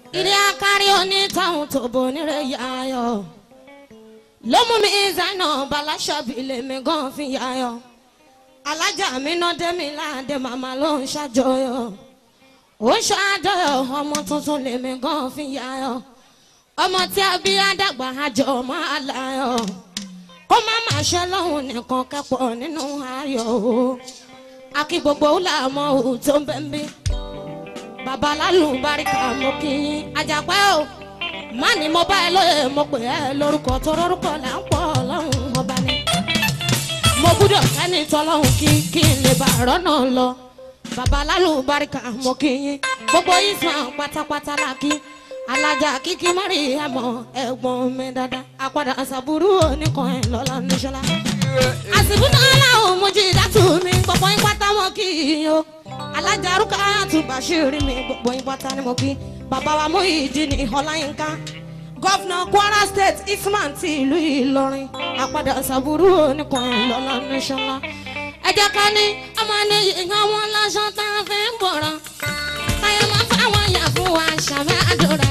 Ilé akárí onítàwọn tó bò nírè yáyọ. Ló mú mi ìzáná baláṣọ́bì lèmi gan fi yáyọ. Alájà mi náà dé mi láàdé màmá ló ń ṣàjọyọ̀. Ó ń ṣàjọyọ̀ ọmọ tuntun lèmi gan fi yáyọ. Ọmọ tí a bí àdàgbà àjọ máa láyọ̀. Kó má má ṣe lọ́hùn nìkan kẹ́pọ̀ nínú ayọ̀ o. Akí gbogbo làmọ́ òun tó ń bẹ́ ń bí. Bàbá lálùbáríkà mo kí yín Àjàpẹ́ o. Má ní mo bá ẹ lóye mo pè ẹ́ lórúkọ tó lórúkọ là ń pọ̀ ọlọ́run ọba ni. Mo gbúdọ̀ kẹ́ni tọ́lọ́hún kí n lè bá rọ́nà lọ. Bàbá lálùbáríkà mo kí yín. Gbogbo ìsàn pátápátá la kí. Alájà kíkí mọ́rí àmọ́ ẹ̀gbọ́n mi dáadáa. Àpàdà àṣàbùrú oníkan ẹ̀ lọ́la níṣọ́lá. Àsìkò náà làwọn mojí dátù mi gbogbo yín pátá mo kí yín o. Alájà arúgbó àtúbàṣírí mi gbogbo yín pátá ni mo kí. Bàbá wa Muyideen Ọláyínká. Gọ́fìnà Kwara State Isman ti ìlú Ìlọrin. Àpàdà àṣàbùrú oníkan ẹ̀ lọ́la níṣọ́lá. Ẹ jẹ́ ká ní ọmọ ní ìyàn wọn lọ́sọ̀ tá a fi ń bọ̀rọ̀. Káyọ̀ máa fáwọn yà fún wa ṣàmì àdúrà.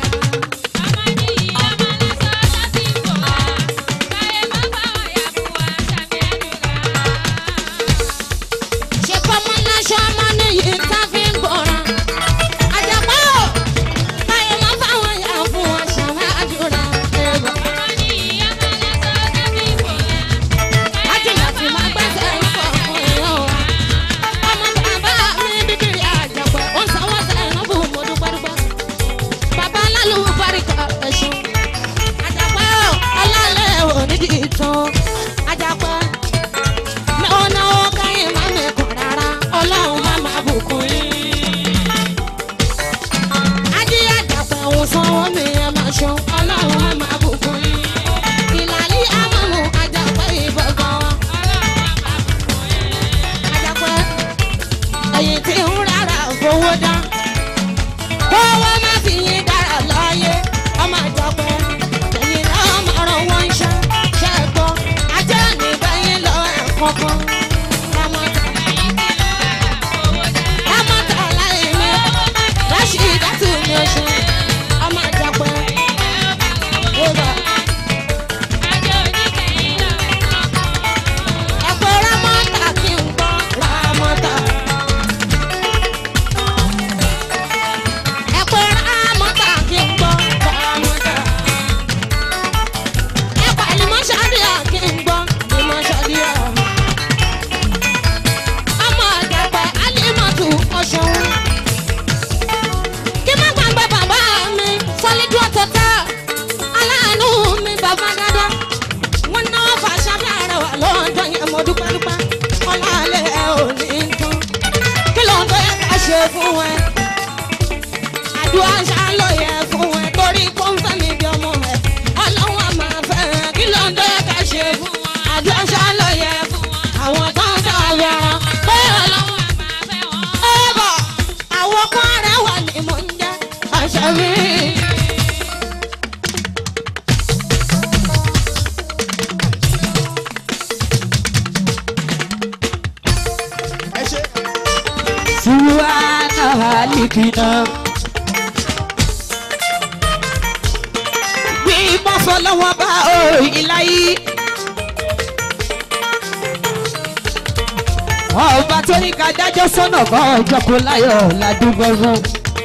Ọba tó ní ká dájọ́ sọ́nà kan ọjọ́kú láyọ̀ ládùúgbò fún.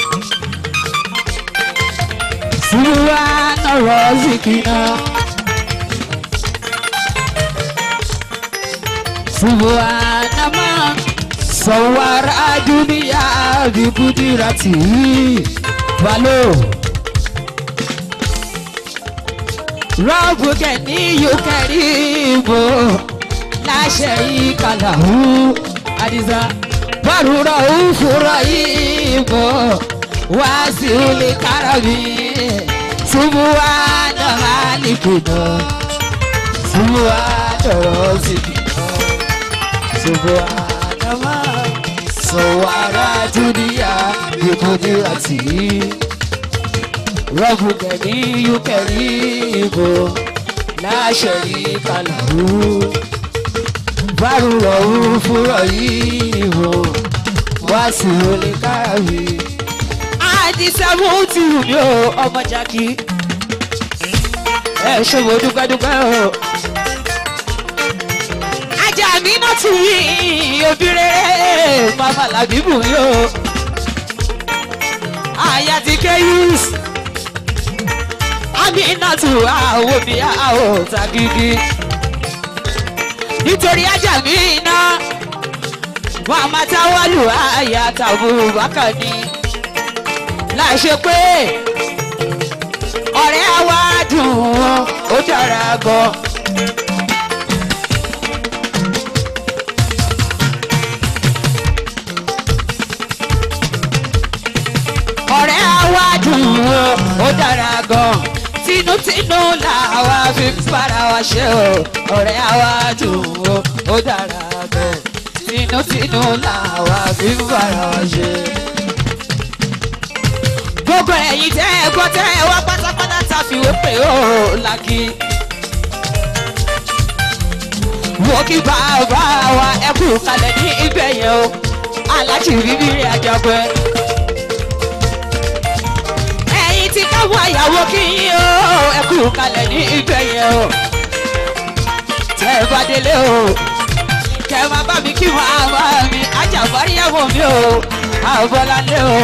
Subhana Razikina. Subhana man sawara dunia bi kudirati. Valo. Rabbu Ganiyu Karimu. La sharika lahu. Adiza Barura Ufuraimu. Wasiuli Karami. Subhana Malikina. Subhana Razikina. Subhana man sawara dunia bi kudirati. Rabbu Ganiyu Karimu. La sharika lahu. Barura Ufuraimu. Wasiuli Karami. àdìsẹ́mùtì mi ò ọmọ Jackie ẹ ṣe wo dúpẹ́dúpẹ́ o. ajá mi náà tún yí obìnrin mama làbíbù mi o. àyà ti kéyùs Aminatu àwọn mi àwọn tagidi nítorí ajá mi náà mama Tawalu àyà tàbú bákàní láṣẹ pé ọ̀rẹ́ àwa dùn ó dára gan. ọ̀rẹ́ àwa dùn ó dára gan. tinútinú làwa fi ń bára wa ṣe o. ọ̀rẹ́ àwa dùn ó dára gan. tinútinú làwa fi ń bára wa ṣe. gbogbo ẹ̀yin tẹ́ ẹ gbọ́ tẹ́ ẹ wá pátápátá ta fìwé pé ó làkì. wo kí bàbá wa ẹ kú kalẹ̀ ní ibẹ̀ yẹn o. aláàjì bíbí rẹ̀ àjàgbẹ́. ẹ̀yin tí káwọ́ àyàwó kí yín o. ẹ kú kalẹ̀ ní ibẹ̀ yẹn o. tẹ́ ẹ bá délé o. kẹ́ ẹ máa bá mi kí màmá mi Àjàfáríyàwó mi o. Àbọ̀lálé o.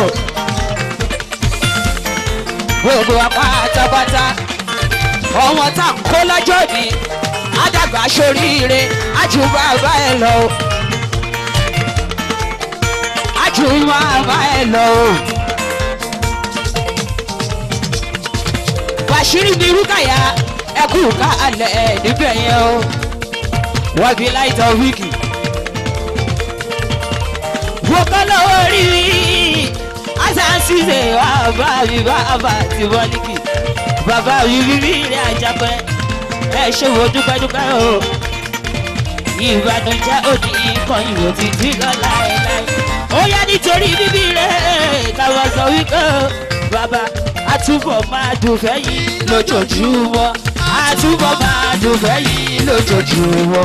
gbogbo apátápátá ọmọ tá a kó lọ́jọ́ ní àdàgbà sóríire ájú bàbá ẹ lọ ájú bàbá ẹ lọ. Bàṣírí mi Rúkàyà ẹ kú kalẹ̀ níbẹ̀ yẹn o. wọ́n bí láìtọ́ wíìkì wọ́n kọ́ lọ́wọ́ rí rí. Asasise bàbá ti wọ́líkì bàbá bíbí rẹ̀ Àjàpẹ́ ẹ ṣe wo dúpẹ́dúpẹ́ o. ìbànújẹ́ òdì ìkànnì ò ti dín lọ́la ẹ̀ láì. ó yá nítorí bíbí rẹ̀ káwọn sọ wípé bàbá àtúbọ̀ máa dùn fẹ́yìn lójoojúmọ́ àtúbọ̀ máa dùn fẹ́yìn lójoojúmọ́.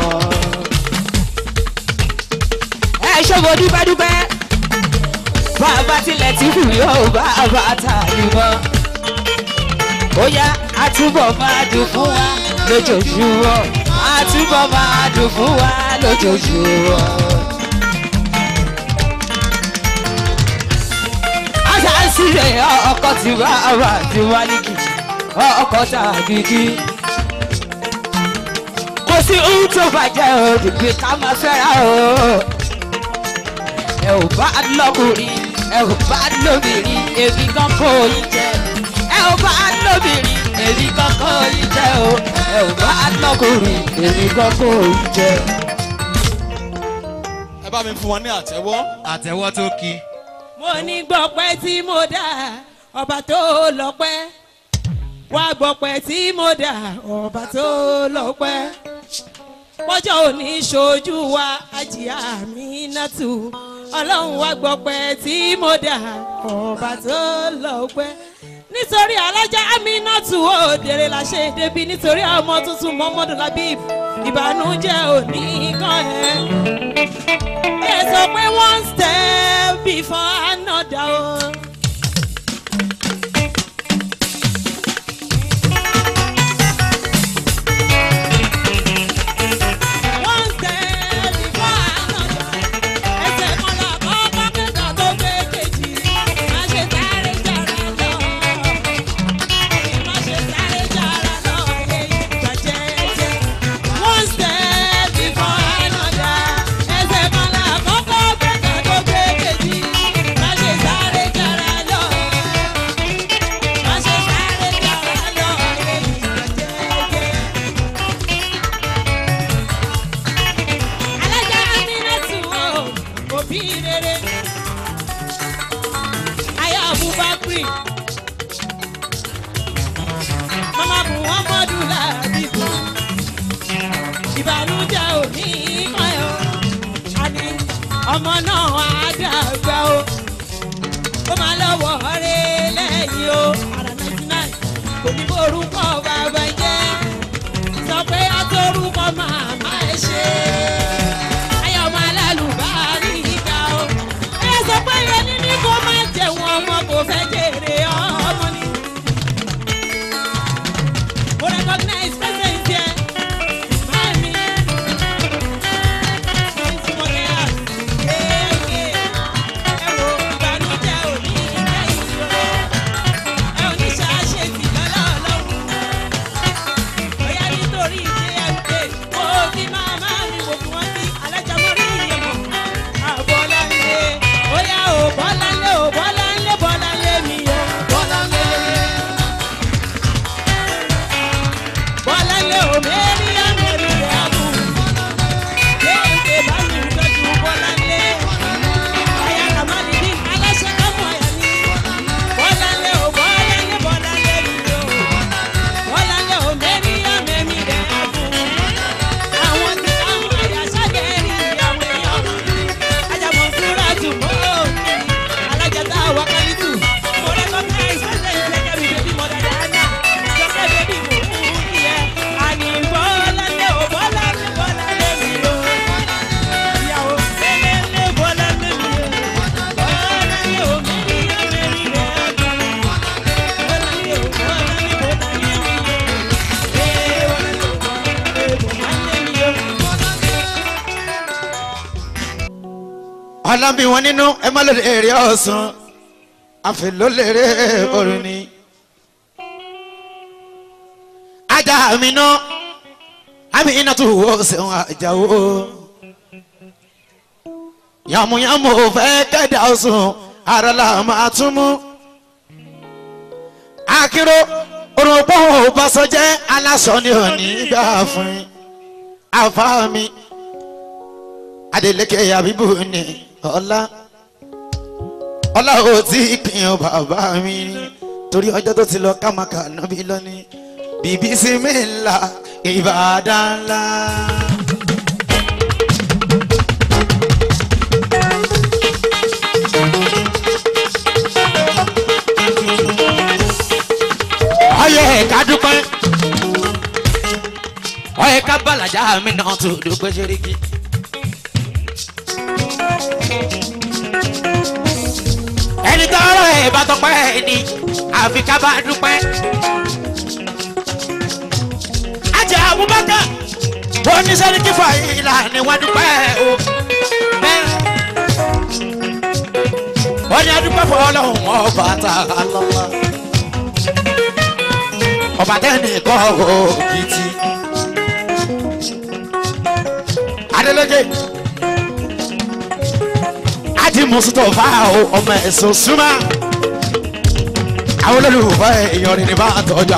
ẹ ṣe wo dúpẹ́dúpẹ́ bàbá tilẹ̀ tí kù yóò bàbá tàbí mọ́. ó yá àtúbọ̀ máa dùn fún wa lójoojúmọ́ àtúbọ̀ máa dùn fún wa lójoojúmọ́. àṣàṣìlẹ̀ ọkọ̀ tí bàbá ti wá níkì ọkọ̀ tàbí kí. kò sí ohun tó bàjẹ́ òdìgbé ká máa fẹ́ra o. ẹ ò bá lọ́kùnrin ẹ ò bá lóbìnrin èmi kan kò yí jẹ. ẹ ò bá lóbìnrin èmi kan kò yí jẹ o. ẹ ò bá lọ́kùnrin èmi kan kò yí jẹ. ẹ bá mi fún wọn ní àtẹ́wọ́. àtẹ́wọ́ tó kí. mo ní gbọ́pẹ́ tí mo dá ọba tó lọ́pẹ́ wá gbọ́pẹ́ tí mo dá ọba tó lọ́pẹ́ pọ́jọ́ òní ṣojú wa Àjíà Aminatu ọlọ́run wá gbọ́pẹ́ tí mo dá ọba tó lọ́pẹ́ nítorí alájà Aminatu òdèrè la ṣe débi nítorí ọmọ tuntun Muhammadu Labib ìbànújẹ́ òní kan ẹ̀ ẹ sọ pé one step before another o. Mama Muhammadu Labib ìbànújẹ́ òní kan ẹ̀ o àní ọmọ náà á dàgbà o ó máa lọ́wọ́ rẹ̀ lẹ́yìn o àrà 99 kò ní borúkọ bàbá jẹ́ sọ pé àtòrúkọ màmá ẹ̀ ṣe ayọ̀ ọmọ alálùbárí ìgbà o ẹ sọ pé yẹn ní kó má jẹun ọmọ kò fẹ́ jèrè. alábí wọn nínú ẹ má lóde èrè ọ̀sán àfẹ ló lèrè orin ni. ajá mi ná àmì iná tó wọ́ sẹ́wọ̀n àjàwó yàmùyàmù fẹ́ kẹ́dà ọ̀sùn àràlà máa tún mú. akérò òrùnpọ̀ òbásọjẹ́ aláṣọ ni ò ní gbà fún àfáàmì Adeleke Abibu ni ọlá ò tí ì pín bàbá mi torí ọjọ́ tó ti lọ kámaka nábì lónìí bíbí sí mi ńlá Ìbàdàn ńlá. ọyẹ ká dúpẹ́ ọyẹ ká bàlájà mi náà tó dúpẹ́ ṣeréki. ẹni tọrọ ẹ bá tọpẹ́ ẹni àfi ká bá dúpẹ́. ajá Abubakar oníṣẹ́ni kífà ìlà ni wọ́n dúpẹ́ o. wọ́n ní adúpẹ́ fún Ọlọ́run ọba tá a lọ́wọ́ ọba tẹ́ni kọ́ òkìtì. Adeleke adi Mustapha ọmọ ẹ̀sùn súnmọ́ àwọn olólùfẹ́ èèyàn rìn ní bá tọ́jú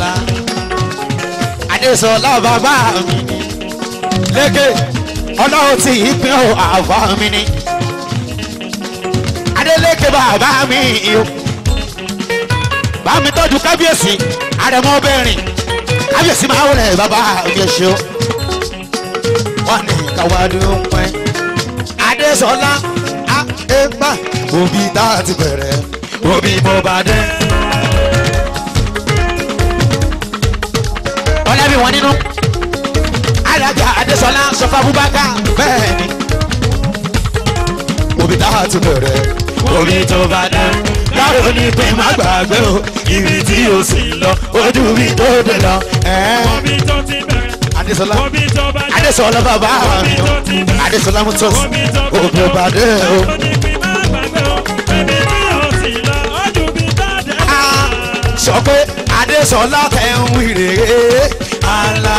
Adésọlá bàbá mi ni lékè Ọlọ́run tí ìpín àfà mi ni Adeleke bàbá mi o bá mi tọ́jú kábíyèsí àrẹ̀mọ bẹ́ẹ̀rìn kábíyèsí máa wọlé bàbá mi ṣe o wọ́n ní káwádùn pẹ́ Adésọlá ẹgbà òbí tá a ti bẹ̀rẹ̀ òbí mo bá dé. ọlẹ́bí wọn nínú alájà Adésọlá sọfà Abubakar bẹ́ẹ̀ ni òbí tá a ti bẹ̀rẹ̀ òbí tó bá dé. láwọn ní pé má gbàgbé o ibi tí o sì lọ ojú mi tó dé lọ. òbí tó ti bẹ̀rẹ̀ Adésọlá òbí tó bá dé. Adésọlá bàbá mi o Adésọlá mú tọ́sí òbí bá dé o. sọ pé Adésọlá tẹ̀ ń wí rèé àlá.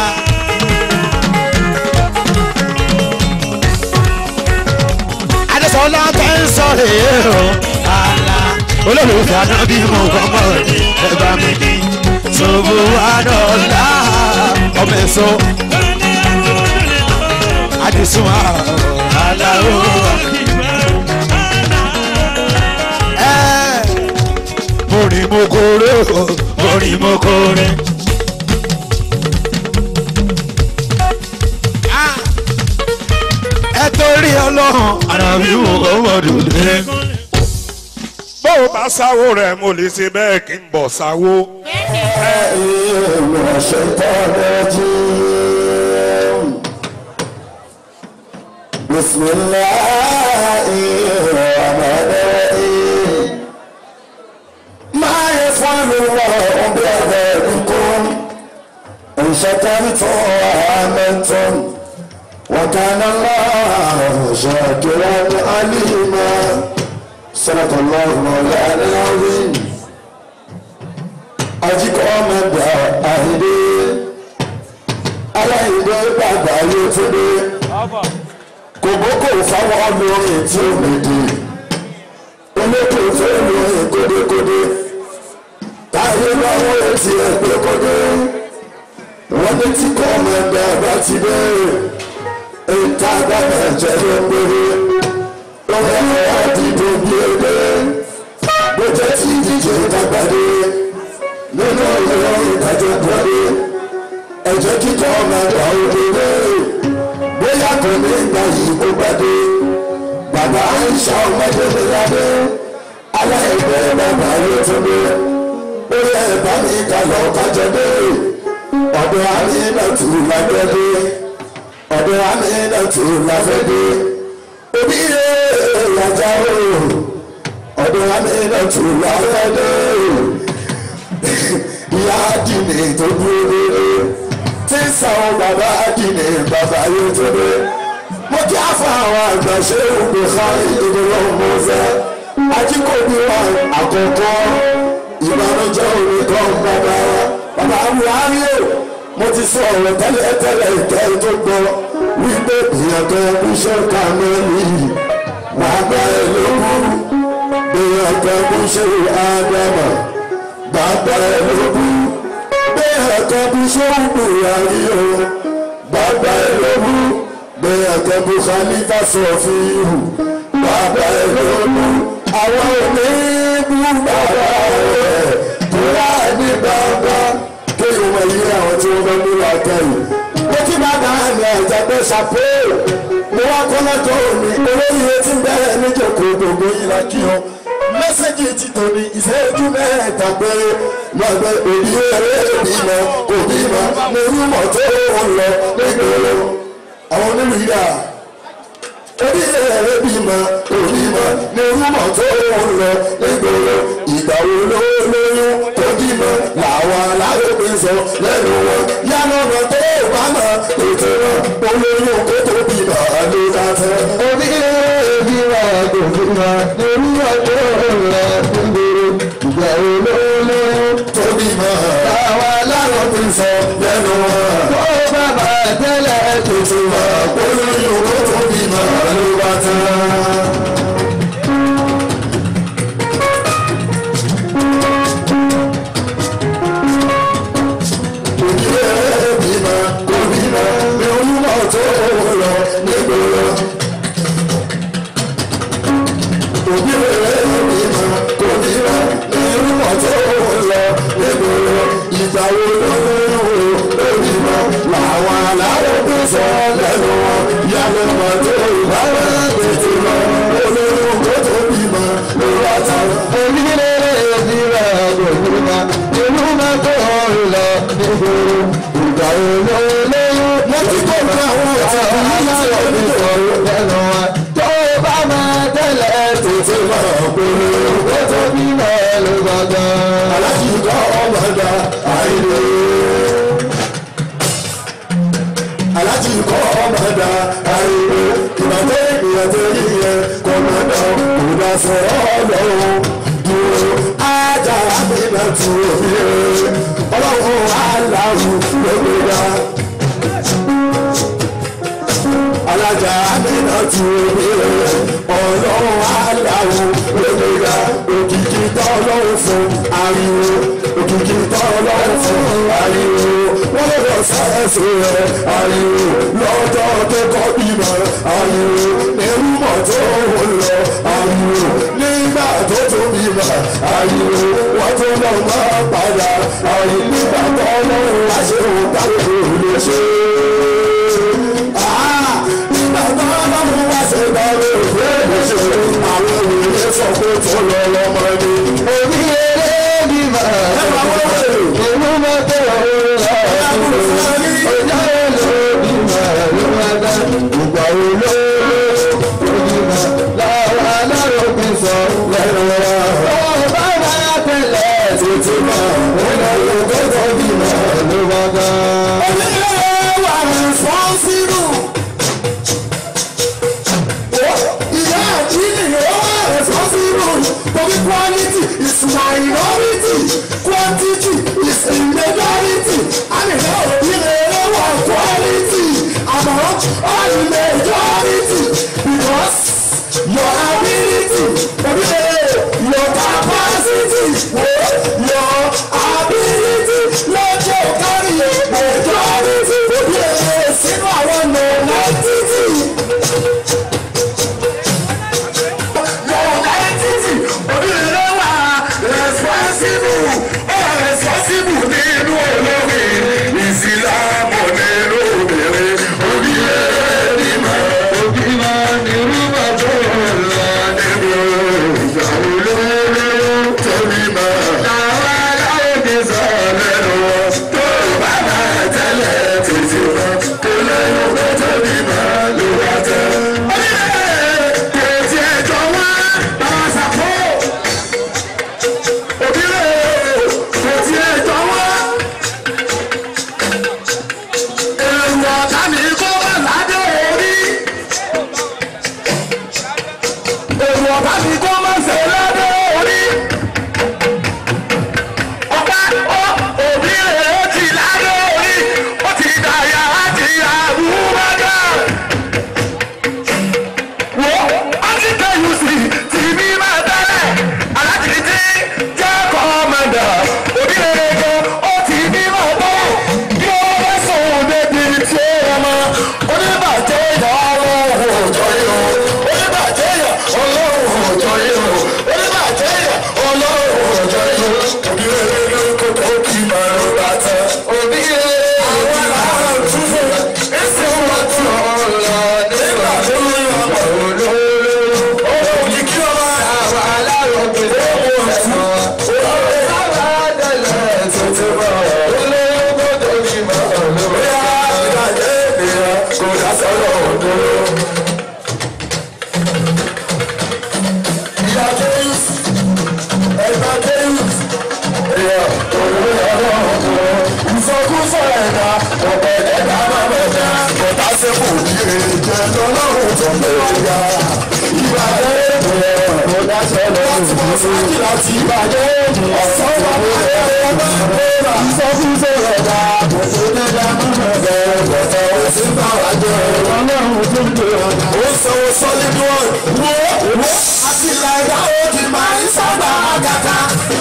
Adésọlá tẹ̀ ń sọ rèé o àlá. olólùfẹ́ anábì mọ̀ gbọ́mọ̀ ẹ bá mi ní ṣòwò àdọ́là ọmọ ẹ̀sọ́ Adésùn àlàó. Orin mo kórè orin mo kórè. ẹ torí Ọlọ́run àràbí mo kọ́ mọ́dún lé. bó o bá sáwó rẹ̀ mo lè ṣe bẹ́ẹ̀ kí n bọ̀ sáwó. Bismillahirrahmanirrahim. Ma yaf'alu Allahu bi'adhabikum in shakartum wa amantum wa kana Allahu shakiran alima. Sadaqallahu mawlana al-azim. Ajiko mẹ́ta àhìdé aláìdé bàbá yóò tó dé. Kòbókò fáwọn olórin tí ó mèdè olókè fẹ́ lórin kódékódé táyé lọ́wọ́ etí ẹgbẹ́ kódé wọ́n ní tí kò mẹ́ta bá ti bẹ́ẹ̀ ìta gbàgbà jẹ́ ló ń gbére lọ́wọ́ ẹ̀rọ dìbò bí ebè bó jẹ́ tí díje dàgbàdé nínú ìlú ìdájọ́ gbọ́dé ẹ̀jẹ̀ kíkọ́ mẹ́ta òde bẹ́ẹ̀ bóyá kò ní gbà yìí kó gbàdé bàbá àìsà ọmọdé mi ládé aláìgbẹ́ bàbá yóò tó dé bóyá ẹ̀bá mi kàlọ́ kájọ dé ọ̀dọ̀ Amínátù lágbẹ́ dé ọ̀dọ̀ Amínátù láfẹ́ dé òbí rẹ̀ ìyàjà o ọ̀dọ̀ Amínátù láfẹ́ dé ìyá dìní tó dúró lé tí sàn bàbá dìní bàbá yóò tó dé. Mo kí á fún àwọn àgbà ṣe ògbè ká ìdílé ọmọ fẹ́ ajíkòbí wa àkọ́kọ́ ìbànújẹ́ òní kan bàbá Buhari o mo ti sọ ọ̀rọ̀ tẹ́lẹ̀ ìtẹ́ tó gbọ́ wípé ìyàtọ̀ iṣẹ́ kàmẹ́lì bàbá ẹ̀ lógún ìyàtọ̀ iṣẹ́ àdàmà bàbá ẹ̀ lógún ìyàtọ̀ iṣẹ́ Buhari o bàbá ẹ̀ lógún ìyàtọ̀ Khalifa Sọ̀fíù bàbá ẹ̀ lógún àwọn òní bú bàbá rẹ̀ tó wà ní bàbá kéèyàn wọ ilé àwọn tí wọ́n bá ní ìlàkà yìí. mo kí bàbá mi àjàgbé ṣàpé mo wá kọ́ lọ́jọ́ òní olóyè tí ń bẹ̀rẹ̀ níjòkó gbogbo yìí la kí ọ. mẹ́sẹ̀gì ti tòní ìṣẹ́jú mẹ́ta péré lọ́gbẹ́ òbí ẹ̀rẹ́ bímọ kò bímọ ní rúmọ̀ tó ń lọ nígboro àwọn onílù yìí dà. Orí ẹ̀rẹ́ bímọ òbímọ ní rúmọ̀ tó ń lọ nígboro ìgbà wo ló lóyún tó bímọ làwọn aláwọ̀ sọ lẹ́nu wọn yálọ́nà tó bá mọ̀ ètò wọn olóyún kó tó bímọ ló bá tẹ́. Orí ẹ̀rẹ́ bímọ kò bímọ ní rúmọ̀ tó ń lọ nígboro ìgbà wo ló lóyún tó bímọ làwọn aláwọ̀ sọ lẹ́nu wọn. Tó bá bá tẹ́lẹ̀ ètò wọn olóyún kó tó bímọ ló bá tẹ́. Alájí kọ́ ọmọdé àìwé ìbàdé ìyàtọ̀ yíyẹ kọ́mọdé òdà sọ̀rọ̀ lọ́wọ́ dúró ájà àbínà tù omi rẹ̀ ọlọ́run aláwù lómìnira. Alájà àbínà tù omi rẹ̀ ọlọ́run aláwù lómìnira. Òkìkí tọ́lọ́run fún ariwo òkìkí tọ́lọ́run fún ariwo wọ́n lè lọ sáyẹ́sì rẹ̀ ariwo lọ́jọ́ tó kọ́ bímọ ariwo nírúmọ̀ tó ń lọ ariwo nígbà tó tó bímọ ariwo wọ́n tó lọ máa padà ariwo nígbà tó lọ́rùn wá ṣe òun dáwọ́ lè ṣe. Nígbà tó lọ́rùn wá ṣe dáwọ́ lè ṣe àwọn òye sọ pé tó lọ lọ́mọ ni. Orí eré bímọ nírúmọ̀ tó ń lọ. Ìgbà wo ló bímọ làwọn alárògbé sọ lẹ́nu wa. Ọba máa tẹ̀lé títí mọ́ nínú ìlú tó bímọ ló bá gbà. Onílé wà responsible. Ìyá àjíǹde ó wà responsible. Torí quality is minority, quantity is in majority. Àmì náà ìdílé wà quality. Àmọ́ all majority because your ability, your capacity, your ability lọ́jọ́ kárí majority sínú àwọn non-entity. Non-entity onílé wà responsible nínú olórí ìsìlámù nínú obìnrin. sọ̀rọ̀ ẹ̀dá ọ̀pẹ̀ ẹ̀dá máa bẹ̀dá ọ̀tá sẹ́kù ní èjẹ lọ́lọ́run tó bẹ̀rẹ̀ ya. Ìbàdàn ènìyàn ọ̀dà sọ̀rọ̀ láti mọ̀ sáàkì láti Ìbàdàn ọ̀sán wà lórí ẹ̀rọ ìsọfúnṣe ẹ̀dá ọ̀pẹ̀ ẹ̀dá máa bẹ̀rẹ̀ ọ̀tá òsì bá wà jẹ́ ọlọ́run tó bẹ̀rẹ̀ ya. Ó sọ sọ́lídìí wo àti ìlà ẹ̀dá ó ti máa ń sábà àgàtà.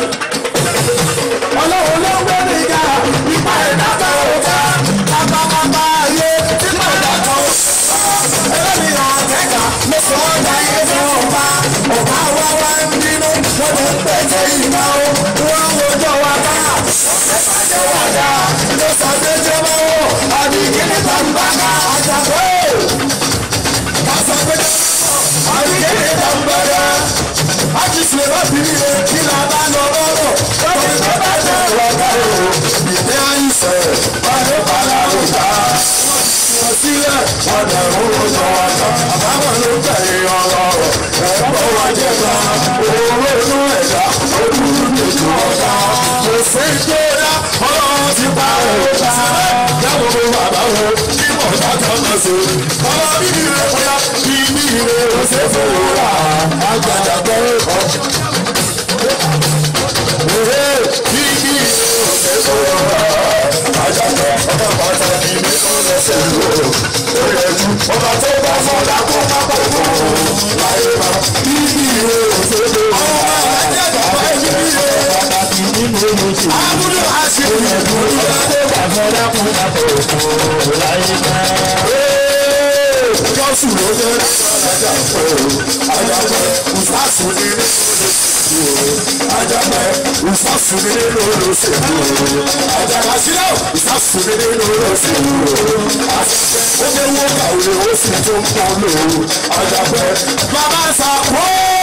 Ọlọ́run ló ń gbé mi ga ipa ẹ̀dá kan ò ká kápákápá ayé nípa ẹ̀dá kan ò ká. Ẹlẹ́mi àtẹ́ka mo sọ ọ́ da iye fún ọba ọba wa wá ń bínú wọ́n ti ń pèsè ìgbà o wọ́n ń wojọ́ wa ká. Ṣé wà dá ló sọ pé jẹ́ mọ́ wò àbí kíni bàbá ká àjàgbé. Ká sọ pé jẹ́ mọ́ àbí kíni bàbá ká. A ti ṣe lọ́bìnrin rẹ̀ kí la bá lọ lọ́rọ̀. Lọ́bìnrin tó bá jẹ́ ọ̀gá o. Ìdí àìsẹ̀ ọdún padà ló ta. Wọ́n sílẹ̀ ọ̀dà òwò sọ ọ̀dà. Àbámọ̀ ló tẹ̀lé ọ̀rọ̀ rẹ̀. Ẹ̀rọ wa jẹ́ ta. Owó inú ẹ̀dá ojúlù kejì ọ̀dà. Kò sí tó dá ọlọ́run ti pa òòtà. Dábòbò bàbá wo kí mọ̀ọ́dá kan lọ sí. Ọmọ bíbí rẹ̀ bóyá bíbí rẹ̀ ò ṣe fowó rà. Àgbàdà bẹ́ẹ̀ kọ́. Bíbí ò ṣe fowó rà. Àjàgbẹ́ ọmọ bàtà ní mi kọ́ lẹ́sẹ̀ lò. Ó yẹ ju ọba tó bá fọ́dà kó má bá fọ́. Láyé ma bíbí ò ṣe fowó rà. Ọmọ àjàgbẹ́ bá bíbí rẹ̀. Pàtàkì nínú olùsè. Àbúrò àṣìkò yẹn kò ní bá tó bá fọ́dà kó má bá fọ́. Láyé ma. Jọ́sù ló dé Àjàgbẹ́ Ùsàsù ní Àjàgbẹ́ Ùsàsù ní olóṣèlú Àjàgbẹ́ sílẹ̀ Ùsàsù ní olóṣèlú Àjàgbẹ́ ó dé wó kàwé ó sì tó ń pọ̀ lò Àjàgbẹ́ bàbá sàkó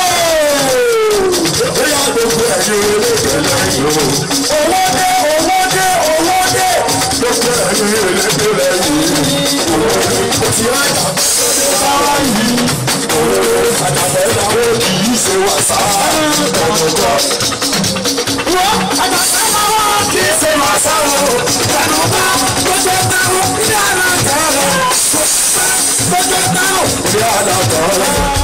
bóyá gbogbo ẹ̀yìn olóògbé lẹ́yìn o. Owó dé gbogbo ẹ̀yìn olóògbé lẹ́yìn o ti rájà sáwá yìí àjàgbẹ́ làwọn kì í ṣe wà sáwá ọ̀dọ̀dọ̀. Wọ́n àjàgbẹ́ làwọn kì í ṣe wà sáwá ọ̀dọ̀dọ̀. Gbogbo táwọn ní àlàkà rẹ̀ gbogbo táwọn ní àlàkà rẹ̀.